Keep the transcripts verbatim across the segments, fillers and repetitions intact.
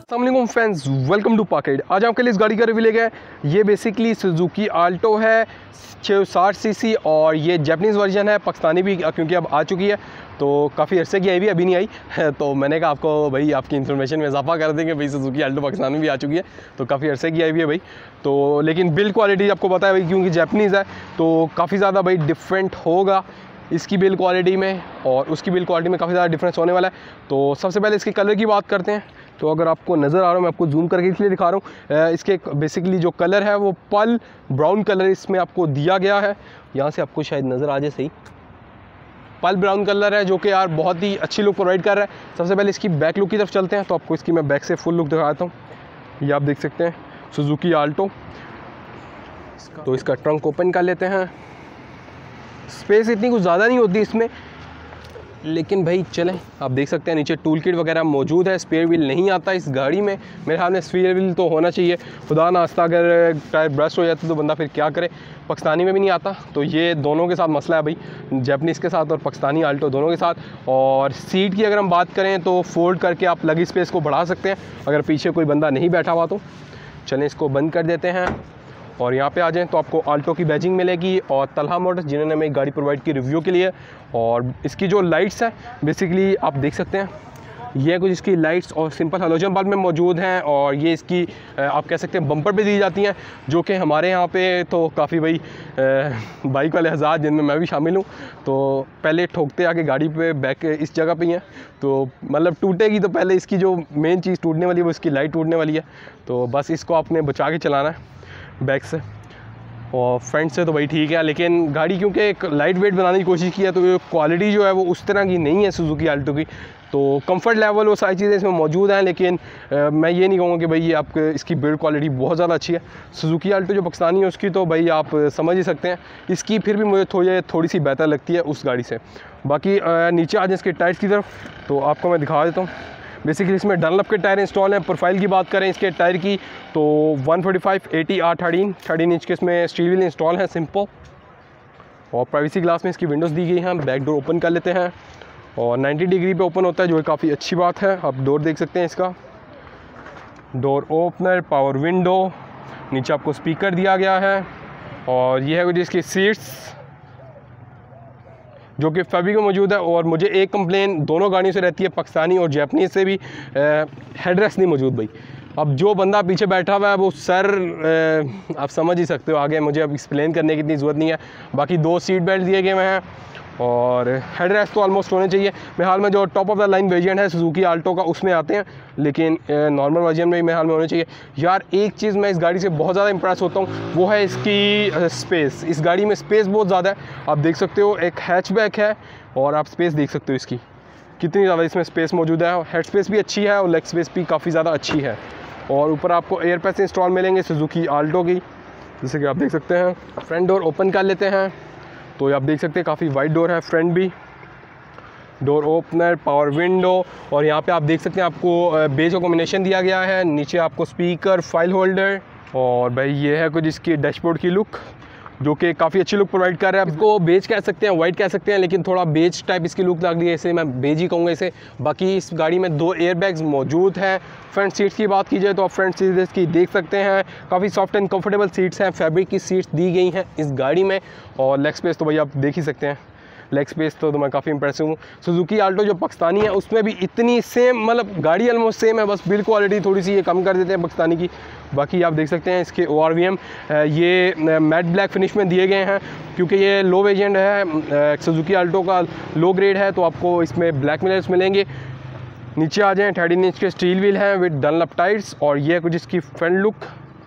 अस्सलाम वालेकुम friends, welcome to packet. आज आपके लिए इस गाड़ी का रिव्यू ले गए। ये बेसिकली सुजुकी आल्टो है छः सौ साठ सी सी और ये जैपनीज़ वर्जन है, पाकिस्तानी भी क्योंकि अब आ चुकी है तो काफ़ी अरसे की आई भी अभी नहीं आई तो मैंने कहा आपको भाई आपकी इन्फॉर्मेशन में इजाफा कर देंगे भाई सुजुकी आल्टो पाकिस्तान में भी आ चुकी है तो काफ़ी अरसे की आई भी है भाई। तो लेकिन बिल्ड क्वालिटी आपको पता है भाई क्योंकि जैपनीज़ है तो काफ़ी ज़्यादा भाई डिफरेंट होगा इसकी बिल्ड क्वालिटी में और उसकी बिल्ड क्वालिटी में काफ़ी ज़्यादा डिफरेंस होने वाला है। तो सबसे पहले इसके कलर की बात करते हैं। तो अगर आपको नज़र आ रहा है मैं आपको जूम करके इसलिए दिखा रहा हूँ, इसके बेसिकली जो कलर है वो पल ब्राउन कलर इसमें आपको दिया गया है। यहाँ से आपको शायद नज़र आ जाए सही, पल ब्राउन कलर है जो कि यार बहुत ही अच्छी लुक प्रोवाइड कर रहा है। सबसे पहले इसकी बैक लुक की तरफ चलते हैं तो आपको इसकी मैं बैक से फुल लुक दिखाता हूँ। ये आप देख सकते हैं सुजुकी आल्टो। तो इसका ट्रंक ओपन कर लेते हैं। स्पेस इतनी कुछ ज़्यादा नहीं होती इसमें, लेकिन भाई चलें, आप देख सकते हैं नीचे टूल किट वगैरह मौजूद है। स्पेयर व्हील नहीं आता इस गाड़ी में, मेरे ख्याल में स्पेयर व्हील तो होना चाहिए। खुदा नास्ता अगर टायर ब्रस्ट हो जाता तो बंदा फिर क्या करे, पाकिस्तानी में भी नहीं आता। तो ये दोनों के साथ मसला है भाई, जैपनीज़ के साथ और पाकिस्तानी आल्टो दोनों के साथ। और सीट की अगर हम बात करें तो फोल्ड करके आप लगी स्पेस को बढ़ा सकते हैं अगर पीछे कोई बंदा नहीं बैठा हुआ तो। चलें इसको बंद कर देते हैं और यहाँ पे आ जाएं तो आपको आल्टो की बैजिंग मिलेगी और तलहा मोटर्स जिन्होंने हमें गाड़ी प्रोवाइड की रिव्यू के लिए। और इसकी जो लाइट्स हैं बेसिकली आप देख सकते हैं, ये कुछ इसकी लाइट्स और सिंपल हैलोजन बल्ब में मौजूद हैं। और ये इसकी आप कह सकते हैं बम्पर पे दी जाती हैं जो कि हमारे यहाँ पे तो काफ़ी भाई बाइक वाले हज़ार जिनमें मैं भी शामिल हूँ तो पहले ठोकते आके गाड़ी पे बैक इस जगह पे ही हैं तो मतलब टूटेगी तो पहले इसकी जो मेन चीज़ टूटने वाली है वो इसकी लाइट टूटने वाली है। तो बस इसको आपने बचा के चलाना है बैक से। और फ्रंट से तो भाई ठीक है, लेकिन गाड़ी क्योंकि एक लाइट वेट बनाने की कोशिश की है तो ये क्वालिटी जो है वो उस तरह की नहीं है सुजुकी आल्टो की। तो कंफर्ट लेवल वो सारी चीज़ें इसमें मौजूद हैं, लेकिन आ, मैं ये नहीं कहूँगा कि भाई ये आपके इसकी बिल्ड क्वालिटी बहुत ज़्यादा अच्छी है। सुजुकी आल्टो जो पाकिस्तानी है उसकी तो भाई आप समझ ही सकते हैं, इसकी फिर भी मुझे थोड़ी थोड़ी सी बेहतर लगती है उस गाड़ी से। बाकी आ, नीचे आ जाए इसके टायर्स की तरफ तो आपको मैं दिखा देता हूँ। बेसिकली इसमें डनलप के टायर इंस्टॉल हैं। प्रोफाइल की बात करें इसके टायर की तो one forty five, eighty, R thirteen thirteen inch के इसमें स्टील व्हील इंस्टॉल हैं सिंपल। और प्राइवेसी ग्लास में इसकी विंडोज़ दी गई हैं। बैक डोर ओपन कर लेते हैं और नाइन्टी डिग्री पे ओपन होता है जो काफ़ी अच्छी बात है। आप डोर देख सकते हैं, इसका डोर ओपनर, पावर विंडो, नीचे आपको स्पीकर दिया गया है। और ये है कुछ इसकी सीट्स जो कि फैब्रिक में मौजूद है। और मुझे एक कंप्लेन दोनों गाड़ियों से रहती है, पाकिस्तानी और जैपनीज़ से भी, हेड रेस्ट नहीं मौजूद भाई। अब जो बंदा पीछे बैठा हुआ है वो सर आ, आप समझ ही सकते हो, आगे मुझे अब एक्सप्लेन करने की इतनी ज़रूरत नहीं है। बाकी दो सीट बेल्ट दिए गए हैं और हेड रेस्ट तो ऑलमोस्ट होने चाहिए। मेरे हाल में जो top of the line variant है सुजुकी आल्टो का उसमें आते हैं, लेकिन नॉर्मल वर्जन में भी मेरे हाल में होने चाहिए। यार एक चीज़ मैं इस गाड़ी से बहुत ज़्यादा इंप्रेस होता हूँ वो है इसकी स्पेस। इस गाड़ी में स्पेस बहुत ज़्यादा है, आप देख सकते हो। एक हैचबैक है और आप स्पेस देख सकते हो इसकी कितनी ज़्यादा इसमें स्पेस मौजूद है। हेड स्पेस भी अच्छी है और लेग स्पेस भी काफ़ी ज़्यादा अच्छी है। और ऊपर आपको एयर पैस इंस्टॉल मिलेंगे सुजुकी आल्टो की, जैसे कि आप देख सकते हैं। फ्रंट डोर ओपन कर लेते हैं तो आप देख सकते हैं काफ़ी वाइड डोर है, फ्रंट भी डोर ओपनर, पावर विंडो। और यहाँ पे आप देख सकते हैं आपको बेज का कॉम्बिनेशन दिया गया है। नीचे आपको स्पीकर, फाइल होल्डर। और भाई ये है कुछ इसकी डैशबोर्ड की लुक जो कि काफ़ी अच्छी लुक प्रोवाइड कर रहा है। इसको बेज कह सकते हैं, वाइट कह सकते हैं, लेकिन थोड़ा बेज टाइप इसकी लुक लग रही है, इसे मैं बेज ही कहूँगा इसे। बाकी इस गाड़ी में दो एयरबैग्स मौजूद हैं। फ्रंट सीट्स की बात की जाए तो आप फ्रंट सीट्स की देख सकते हैं, काफ़ी सॉफ्ट एंड कंफर्टेबल सीट्स हैं। फैब्रिक की सीट्स दी गई हैं इस गाड़ी में। और लेग स्पेस तो भाई आप देख ही सकते हैं, लेग स्पेस तो, तो मैं काफ़ी इंप्रेसिव हूँ। सुजुकी आल्टो जो पाकिस्तानी है उसमें भी इतनी सेम, मतलब गाड़ी ऑलमोस्ट सेम है, बस बिल्ड क्वालिटी थोड़ी सी ये कम कर देते हैं पाकिस्तानी की। बाकी आप देख सकते हैं इसके ओ आर वी एम ये मैट ब्लैक फिनिश में दिए गए हैं क्योंकि ये लो वेरिएंट है, सुजुकी आल्टो का लो ग्रेड है तो आपको इसमें ब्लैक मिरर्स मिलेंगे। नीचे आ जाएँ, थर्टीन इंच के स्टील व्हील हैं विद डनलप टायर्स। और ये कुछ इसकी फ्रंट लुक,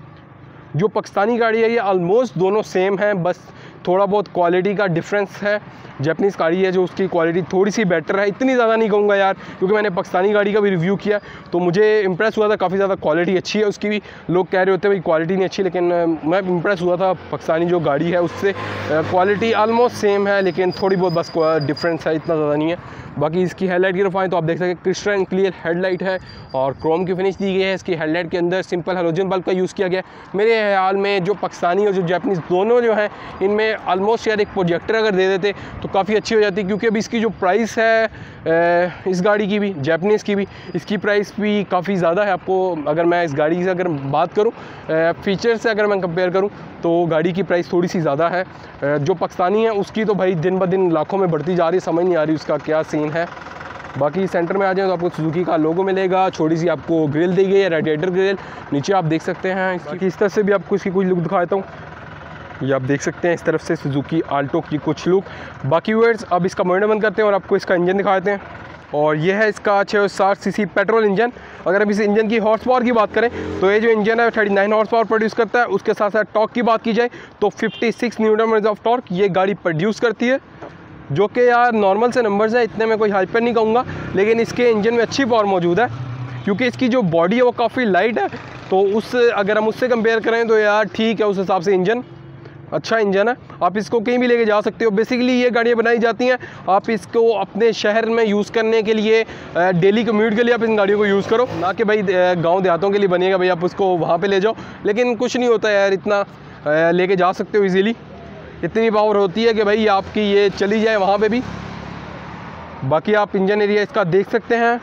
जो पाकिस्तानी गाड़ी है ये ऑलमोस्ट दोनों सेम है, बस थोड़ा बहुत क्वालिटी का डिफरेंस है। जैपनीज़ गाड़ी है जो उसकी क्वालिटी थोड़ी सी बेटर है, इतनी ज़्यादा नहीं कहूँगा यार, क्योंकि मैंने पाकिस्तानी गाड़ी का भी रिव्यू किया तो मुझे इंप्रेस हुआ था, काफ़ी ज़्यादा क्वालिटी अच्छी है उसकी भी। लोग कह रहे होते हैं भाई क्वालिटी नहीं अच्छी, लेकिन मैं इंप्रेस हुआ था पाकिस्तानी जो गाड़ी है उससे। क्वालिटी ऑलमोस्ट सेम है लेकिन थोड़ी बहुत बस डिफरेंस है, इतना ज़्यादा नहीं है। बाकी इसकी हेडलाइट की तरफ आएँ तो आप देख सकते हैं क्रिस्टल एंड क्लियर हेडलाइट है और क्रोम की फिनिश दी गई है। इसकी हेडलाइट के अंदर सिंपल हैलोजन बल्ब का यूज़ किया गया। मेरे ख्याल में जो पाकिस्तानी और जो जैपनीज़ दोनों जो हैं इनमें इसमें ऑलमोस्ट यार एक प्रोजेक्टर अगर दे देते तो काफ़ी अच्छी हो जाती, क्योंकि अभी इसकी जो प्राइस है इस गाड़ी की भी, जैपनीज़ की भी, इसकी प्राइस भी काफ़ी ज़्यादा है। आपको अगर मैं इस गाड़ी से अगर बात करूँ फ़ीचर से अगर मैं कंपेयर करूँ तो गाड़ी की प्राइस थोड़ी सी ज़्यादा है। जो पाकिस्तानी है उसकी तो भाई दिन ब दिन लाखों में बढ़ती जा रही है, समझ नहीं आ रही उसका क्या सीन है। बाकी सेंटर में आ जाए तो आपको सुजुकी का लोगो मिलेगा, छोटी सी आपको ग्रिल दी गई है, रेडिएटर ग्रिल, नीचे आप देख सकते हैं। बाकी इस तरह से भी आपको इसकी कुछ लुक दिखाता हूँ, ये आप देख सकते हैं इस तरफ से सुजुकी आल्टो की कुछ लुक। बाकी व्यूअर्स अब इसका मॉडल बंद करते हैं और आपको इसका इंजन दिखाते हैं। और ये है इसका छः सौ साठ सी सी पेट्रोल इंजन। अगर अब इस इंजन की हॉर्स पावर की बात करें तो ये जो इंजन है thirty nine horsepower produce करता है। उसके साथ साथ टॉर्क की बात की जाए तो fifty six newton metre of torque ये गाड़ी प्रोड्यूस करती है, जो कि यार नॉर्मल से नंबर्स है, इतने में कोई हाइपर नहीं कहूँगा, लेकिन इसके इंजन में अच्छी पावर मौजूद है क्योंकि इसकी जो बॉडी है वो काफ़ी लाइट है। तो उस अगर हम उससे कंपेयर करें तो यार ठीक है, उस हिसाब से इंजन अच्छा इंजन है, आप इसको कहीं भी लेके जा सकते हो। बेसिकली ये गाड़ियाँ बनाई जाती हैं आप इसको अपने शहर में यूज़ करने के लिए, डेली कम्यूट के लिए आप इन गाड़ियों को यूज़ करो, ना कि भाई गांव देहातों के लिए बनेगा भाई आप उसको वहाँ पे ले जाओ। लेकिन कुछ नहीं होता यार, इतना लेके जा सकते हो इजीली, इतनी पावर होती है कि भाई आपकी ये चली जाए वहाँ पे भी। बाकी आप इंजन एरिया इसका देख सकते हैं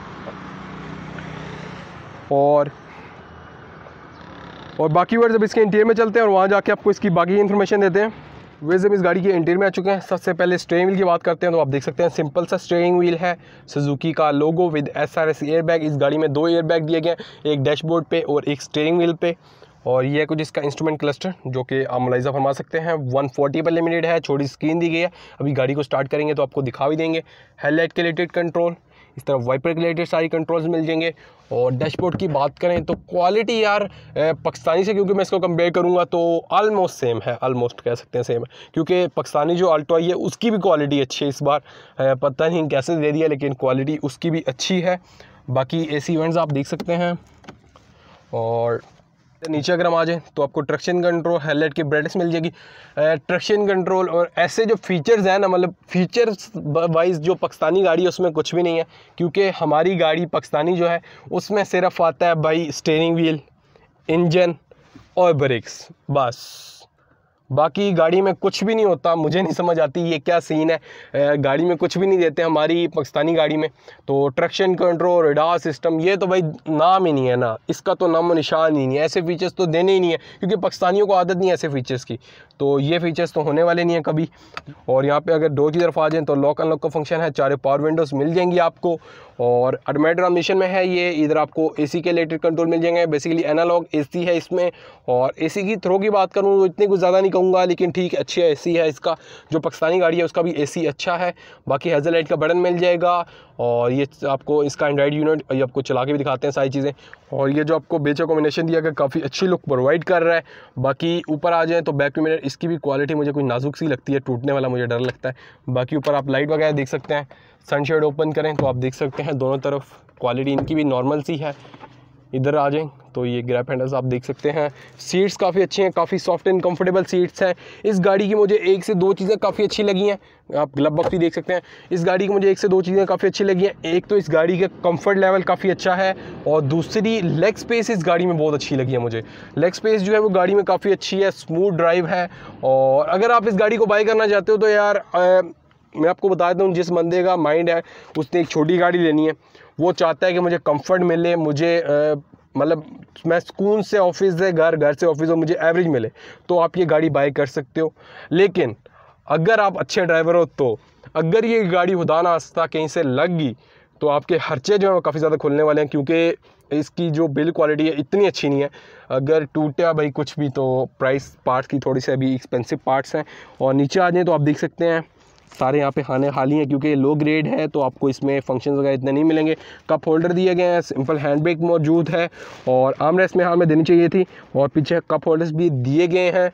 और और बाकी वर्ड जब इसके इंटीरियर में चलते हैं और वहाँ जाके आपको इसकी बाकी इन्फॉर्मेशन देते हैं। वे जब इस गाड़ी के इंटीरियर में आ चुके हैं, सबसे पहले स्टीयरिंग व्हील की बात करते हैं तो आप देख सकते हैं सिंपल सा स्टीयरिंग व्हील है, सुजुकी का logo with S R S airbag. इस गाड़ी में दो एयर बैग दिए गए हैं, एक डैशबोर्ड पे और एक स्टीयरिंग व्हील पे। और ये कुछ इसका इंस्ट्रूमेंट क्लस्टर जो कि आप मुलाहिजा फरमा सकते हैं वन फोर्टी पर लिमिटेड है, छोटी स्क्रीन दी गई है। अभी गाड़ी को स्टार्ट करेंगे तो आपको दिखा भी देंगे। हेडलाइट के रिलेटेड कंट्रोल, इस तरफ वाइपर के रिलेटेड सारी कंट्रोल्स मिल जाएंगे। और डैशबोर्ड की बात करें तो क्वालिटी यार पाकिस्तानी से क्योंकि मैं इसको कंपेयर करूंगा तो ऑलमोस्ट सेम है, ऑलमोस्ट कह सकते हैं सेम है, क्योंकि पाकिस्तानी जो आल्टो आई है उसकी भी क्वालिटी अच्छी है। इस बार पता नहीं कैसे दे दिया लेकिन क्वालिटी उसकी भी अच्छी है। बाकी एसी इवेंट्स आप देख सकते हैं। और नीचे अगर हम आ जाएँ तो आपको ट्रैक्शन कंट्रोल, हेडलाइट की ब्राइटनेस मिल जाएगी, ट्रैक्शन कंट्रोल और ऐसे जो फीचर्स हैं ना, मतलब फीचर्स वाइज जो पाकिस्तानी गाड़ी है उसमें कुछ भी नहीं है, क्योंकि हमारी गाड़ी पाकिस्तानी जो है उसमें सिर्फ आता है भाई स्टीयरिंग व्हील, इंजन और ब्रेक्स, बस। बाकी गाड़ी में कुछ भी नहीं होता। मुझे नहीं समझ आती ये क्या सीन है, गाड़ी में कुछ भी नहीं देते हमारी पाकिस्तानी गाड़ी में। तो ट्रैक्शन कंट्रोल, रेडार सिस्टम, ये तो भाई नाम ही नहीं है ना, इसका तो नाम निशान ही नहीं है। ऐसे फीचर्स तो देने ही नहीं है क्योंकि पाकिस्तानियों को आदत नहीं है ऐसे फीचर्स की, तो ये फीचर्स तो होने वाले नहीं है कभी। और यहाँ पे अगर डोर की तरफ आ जाएँ तो लॉक अनलॉक का फंक्शन है, चारों पावर विंडोज़ मिल जाएंगी आपको। और ऑटोमेटिक ट्रांसमिशन में है ये, इधर आपको एसी के रिलेटेड कंट्रोल मिल जाएंगे। बेसिकली एनालॉग एसी है इसमें। और एसी की थ्रो की बात करूँ तो इतनी कुछ ज़्यादा नहीं कहूँगा, लेकिन ठीक अच्छी एसी है इसका। जो पाकिस्तानी गाड़ी है उसका भी एसी अच्छा है। बाकी हेज़ल लाइट का बटन मिल जाएगा और ये आपको इसका एंड्रॉइड यूनिट, ये आपको चला के भी दिखाते हैं सारी चीज़ें। और ये जो आपको बेचा कॉम्बिनेशन दिया गया काफ़ी अच्छी लुक प्रोवाइड कर रहा है। बाकी ऊपर आ जाएँ तो बैक टू मिरर, इसकी भी क्वालिटी मुझे कोई नाजुक सी लगती है, टूटने वाला मुझे डर लगता है। बाकी ऊपर आप लाइट वगैरह देख सकते हैं, सनशेड ओपन करें तो आप देख सकते हैं दोनों तरफ क्वालिटी इनकी भी नॉर्मल सी है। इधर आ जाएं तो ये ग्रैब हैंडल्स आप देख सकते हैं। सीट्स काफ़ी अच्छी हैं, काफ़ी सॉफ्ट एंड कंफर्टेबल सीट्स हैं। इस गाड़ी की मुझे एक से दो चीज़ें काफ़ी अच्छी लगी हैं, आप ग्लब बॉक्स भी देख सकते हैं। इस गाड़ी की मुझे एक से दो चीज़ें काफ़ी अच्छी लगी हैं। एक तो इस गाड़ी का कंफर्ट लेवल काफ़ी अच्छा है और दूसरी लेग स्पेस इस गाड़ी में बहुत अच्छी लगी है मुझे। लेग स्पेस जो है वो गाड़ी में काफ़ी अच्छी है, स्मूथ ड्राइव है। और अगर आप इस गाड़ी को बाय करना चाहते हो तो यार आ, मैं आपको बता देता हूँ, जिस बंदे का माइंड है उसने एक छोटी गाड़ी लेनी है, वो चाहता है कि मुझे कंफर्ट मिले, मुझे मतलब मैं सुकून से ऑफिस से घर, घर से ऑफिस और मुझे एवरेज मिले, तो आप ये गाड़ी बाय कर सकते हो। लेकिन अगर आप अच्छे ड्राइवर हो तो अगर ये गाड़ी खुदा ना खास्ता कहीं से लग गई तो आपके खर्चे जो हैं वो काफ़ी ज़्यादा खुलने वाले हैं, क्योंकि इसकी जो बिल्ड क्वालिटी है इतनी अच्छी नहीं है। अगर टूटा भाई कुछ भी तो प्राइस पार्ट्स की थोड़ी सी अभी एक्सपेंसिव पार्ट्स हैं। और नीचे आ जाएँ तो आप देख सकते हैं सारे यहाँ पे खाने खाली हैं क्योंकि लो ग्रेड है, तो आपको इसमें फंक्शंस वगैरह इतने नहीं मिलेंगे। कप होल्डर दिए गए हैं, सिंपल हैंड ब्रेक मौजूद है और आर्म रेस्ट में हाल में देनी चाहिए थी, और पीछे कप होल्डर्स भी दिए गए हैं।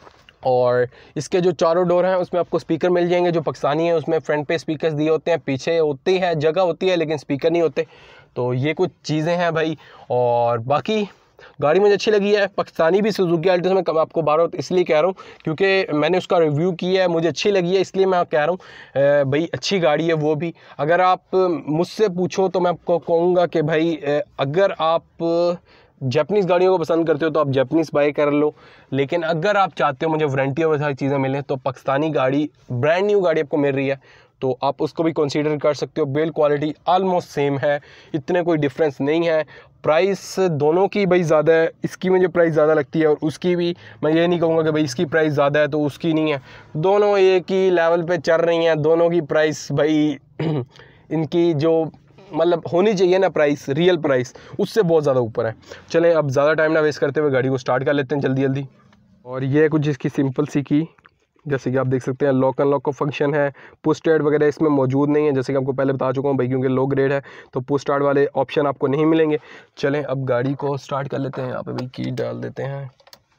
और इसके जो चारों डोर हैं उसमें आपको स्पीकर मिल जाएंगे, जो पाकिस्तानी है उसमें फ्रंट पे स्पीकर्स दिए होते हैं, पीछे होती है जगह होती है लेकिन स्पीकर नहीं होते। तो ये कुछ चीज़ें हैं भाई। और बाकी गाड़ी मुझे अच्छी लगी है। पाकिस्तानी भी सुजुकी आल्टो में आपको बार बार इसलिए कह रहा हूँ क्योंकि मैंने उसका रिव्यू किया है, मुझे अच्छी लगी है, इसलिए मैं कह रहा हूँ भाई अच्छी गाड़ी है वो भी। अगर आप मुझसे पूछो तो मैं आपको कहूँगा कि भाई अगर आप जापानीज़ गाड़ियों को पसंद करते हो तो आप जापानीज़ बाई कर लो, लेकिन अगर आप चाहते हो मुझे वारंटी और सारी चीज़ें मिलें तो पाकिस्तानी गाड़ी, ब्रांड न्यू गाड़ी आपको मिल रही है तो आप उसको भी कंसीडर कर सकते हो। बिल्ड क्वालिटी ऑलमोस्ट सेम है, इतने कोई डिफरेंस नहीं है। प्राइस दोनों की भाई ज़्यादा है, इसकी मुझे प्राइस ज़्यादा लगती है और उसकी भी, मैं ये नहीं कहूँगा कि भाई इसकी प्राइस ज़्यादा है तो उसकी नहीं है, दोनों एक ही लेवल पे चल रही हैं। दोनों की प्राइस भाई इनकी जो मतलब होनी चाहिए ना प्राइस, रियल प्राइस, उससे बहुत ज़्यादा ऊपर है। चलें अब ज़्यादा टाइम ना वेस्ट करते हुए गाड़ी को स्टार्ट कर लेते हैं जल्दी जल्दी। और ये कुछ इसकी सिंपल सी की, जैसे कि आप देख सकते हैं लॉक अनलॉक का फंक्शन है। पुश स्टार्ट वगैरह इसमें मौजूद नहीं है, जैसे कि आपको पहले बता चुका हूँ भाई, क्योंकि लो ग्रेड है तो पुश स्टार्ट वाले ऑप्शन आपको नहीं मिलेंगे। चलें अब गाड़ी को स्टार्ट कर लेते हैं। यहाँ पे भाई की डाल देते हैं।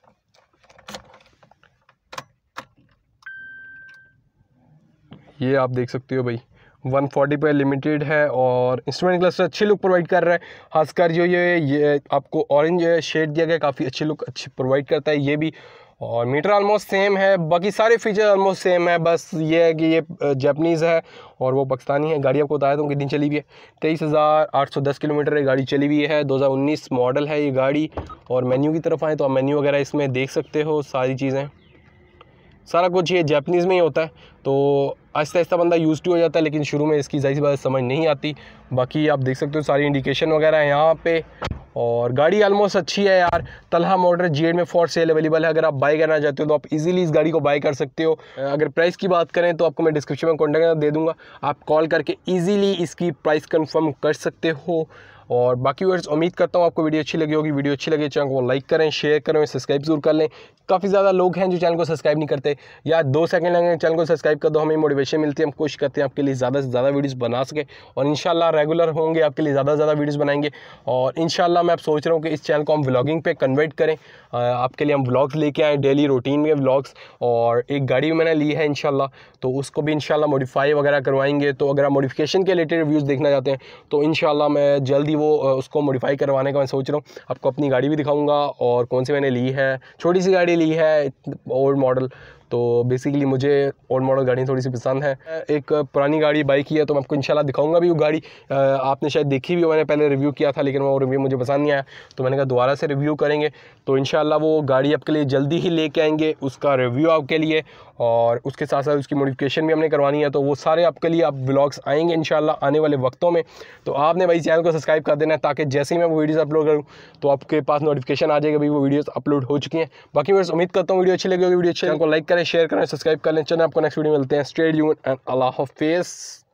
ये आप देख सकते हो भाई वन फोर्टी पे लिमिटेड है और इंस्ट्रूमेंट क्लस्टर अच्छी लुक प्रोवाइड कर रहा है। खासकर जो ये ये आपको ऑरेंज शेड दिया गया, काफ़ी अच्छी लुक अच्छी प्रोवाइड करता है ये भी। और मीटर ऑलमोस्ट सेम है, बाकी सारे फीचर ऑलमोस्ट सेम है, बस ये है कि ये जापानीज़ है और वो पाकिस्तानी है। गाड़ी आपको बताया दूँ कितनी चली हुई है, तेईस हज़ार आठ सौ दस किलोमीटर ये गाड़ी चली हुई है। दो हज़ार उन्नीस मॉडल है ये गाड़ी। और मेन्यू की तरफ आए तो आप मेन्यू वगैरह इसमें देख सकते हो, सारी चीज़ें सारा कुछ ये जापानीज़ में ही होता है तो आहिस्ता आहिस्ता बंदा यूज़ टू हो जाता है, लेकिन शुरू में इसकी ज़ाहिर सी बात समझ नहीं आती। बाकी आप देख सकते हो सारी इंडिकेशन वगैरह है यहाँ पे। और गाड़ी ऑलमोस्ट अच्छी है यार। तलहा मोटर जी एट में फॉर सेल अवेलेबल है, अगर आप बाई करना चाहते हो तो आप इजीली इस गाड़ी को बाई कर सकते हो। अगर प्राइस की बात करें तो आपको मैं डिस्क्रिप्शन में कॉन्टैक्ट नंबर दे दूँगा, आप कॉल करके ईजीली इसकी प्राइस कन्फर्म कर सकते हो। और बाकी वर्ड्स उम्मीद करता हूँ आपको वीडियो अच्छी लगी होगी। वीडियो अच्छी लगे चैनल को लाइक करें, शेयर करें, सब्सक्राइब जरूर कर लें। काफ़ी ज़्यादा लोग हैं जो चैनल को सब्सक्राइब नहीं करते, या दो सेकंड लगेंगे चैनल को सब्सक्राइब कर दो, हमें मोटिवेशन मिलती है। हम कोशिश करते हैं आपके लिए ज़्यादा से ज़्यादा वीडियोस बना सके और इंशाल्लाह रेगुलर होंगे, आपके लिए ज़्यादा से ज़्यादा वीडियोस बनाएंगे। और इंशाल्लाह मैं अब सोच रहा हूँ कि इस चैनल को हम व्लॉगिंग पे कन्वर्ट करें, आपके लिए हम व्लॉग्स लेके आएँ, डेली रूटीन में व्लॉग्स। और एक गाड़ी मैंने ली है इंशाल्लाह, तो उसको भी इंशाल्लाह मॉडिफाई वगैरह करवाएंगे। तो अगर आप मॉडिफिकेशन के रिलेटेड रिव्यूज़ देखना चाहते हैं तो इंशाल्लाह मैं जल्दी वो उसको मॉडिफाई करवाने का मैं सोच रहा हूँ। आपको अपनी गाड़ी भी दिखाऊंगा और कौन सी मैंने ली है। छोटी सी गाड़ी ली है, ओल्ड मॉडल, तो बेसिकली मुझे ओल्ड मॉडल गाड़ी थोड़ी सी पसंद है। एक पुरानी गाड़ी बाई की है तो मैं आपको इंशाल्लाह दिखाऊंगा भी वो गाड़ी। आपने शायद देखी भी हो, मैंने पहले रिव्यू किया था लेकिन वो रिव्यू मुझे पसंद नहीं आया, तो मैंने कहा दोबारा से रिव्यू करेंगे। तो इंशाल्लाह वो गाड़ी आपके लिए जल्दी ही लेके आएंगे, उसका रिव्यू आपके लिए, और उसके साथ साथ उसकी मॉडिफिकेशन भी हमने करवानी है। तो वो सारे आपके लिए आप व्लॉग्स आएंगे इंशाल्लाह आने वाले वक्तों में। तो आपने भाई चैनल को सब्सक्राइब कर देना है ताकि जैसे ही मैं वो वीडियोस अपलोड करूँ तो आपके पास नोटिफिकेशन आ जाएगा भाई वो वीडियोस अपलोड हो चुकी हैं। बाकी मैं उम्मीद करता हूँ वीडियो अच्छी लगी होगी। वीडियो अच्छी चैनल को लाइक करें, शेयर करें, सब्सक्राइब कर लें। चलें आपको नेक्स्ट वीडियो मिलते हैं। स्टे ट्यून्ड एंड अल्लाह हाफिज़।